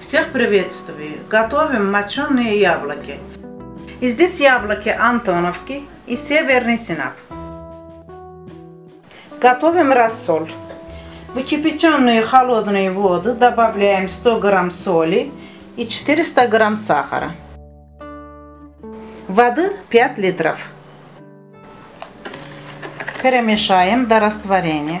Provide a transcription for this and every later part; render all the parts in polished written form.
Всех приветствую! Готовим моченые яблоки. И здесь яблоки Антоновки и Северный Синап. Готовим рассол. В кипяченую холодную воду добавляем 100 грамм соли и 400 грамм сахара. Воды 5 литров. Перемешаем до растворения.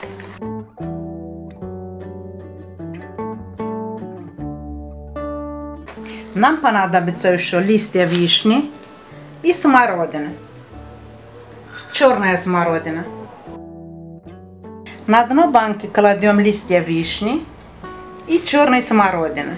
Нам понадобится еще листья вишни и смородины. Черная смородина. На дно банки кладем листья вишни и черной смородины.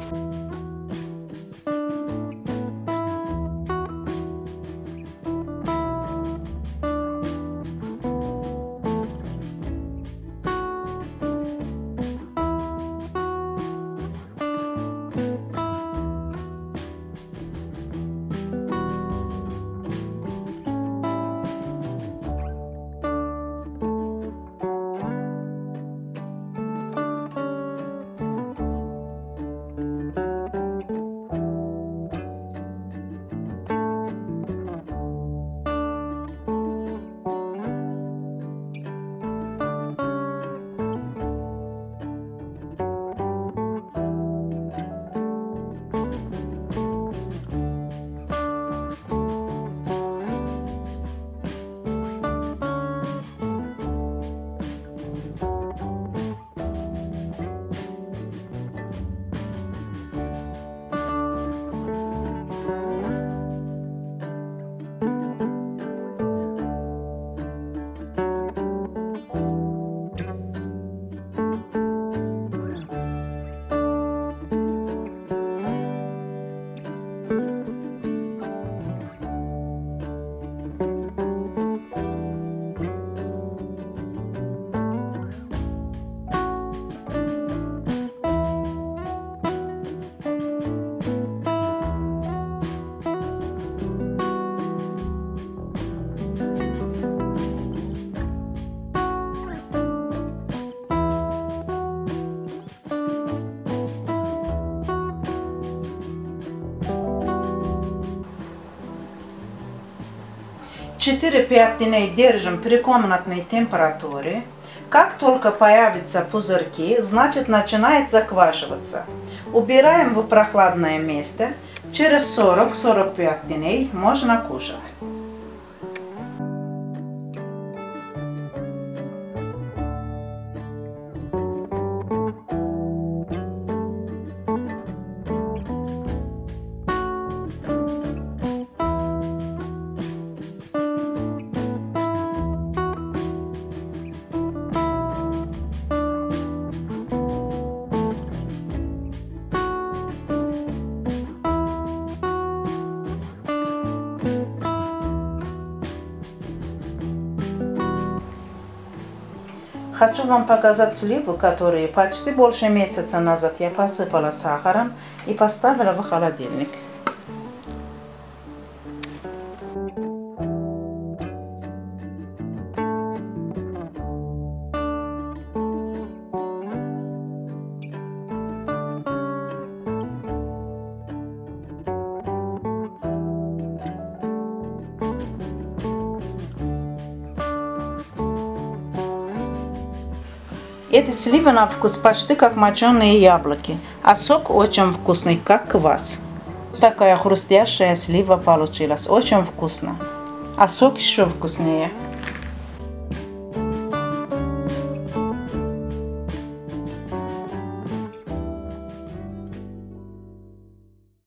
Четыре-пять дней держим при комнатной температуре. Как только появятся пузырьки, значит начинает заквашиваться. Убираем в прохладное место. Через 40-45 дней можно кушать. Хочу вам показать сливы, которые почти больше месяца назад я посыпала сахаром и поставила в холодильник. Эти сливы на вкус почти как моченые яблоки, а сок очень вкусный, как квас. Такая хрустящая слива получилась, очень вкусно, а сок еще вкуснее.